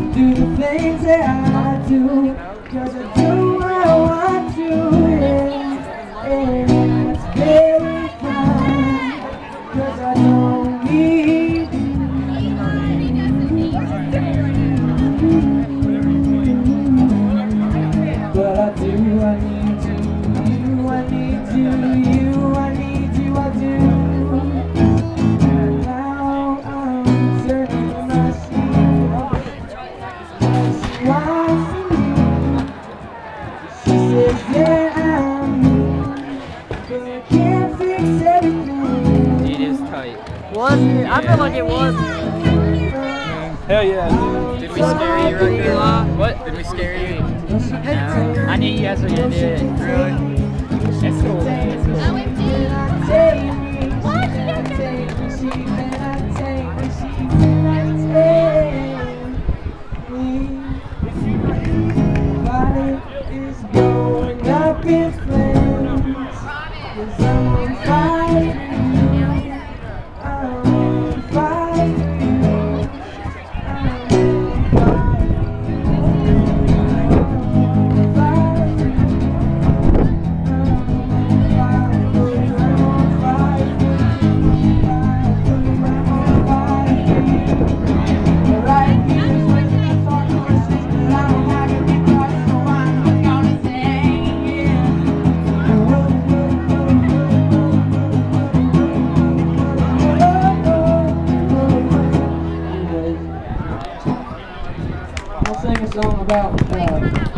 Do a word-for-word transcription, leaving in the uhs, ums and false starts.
do the things that I do, cause I do what I want to, yeah. And it's very fun, cause I don't need you. But I do, I need you, I need you, you, I need you, I do. Now I'm turning my sheet, she wants me. She says that I'm me, but I can't fix everything. It is tight. Was it? I feel like it was. Hell yeah, dude. Did we scare you right there? What? Did we scare you? No. I knew you guys were gonna do it. Really? That's cool. That's cool. Is going up in flames, 'cause I'm on fire for you. I'm on fire for you. I'm on fire for you. I'm on fire for you. I'm on fire for you. I'm on fire for you. The right music when I talk horses, but I don't have to be quiet, so I'm not gonna sing, yeah. I'll sing a song about uh,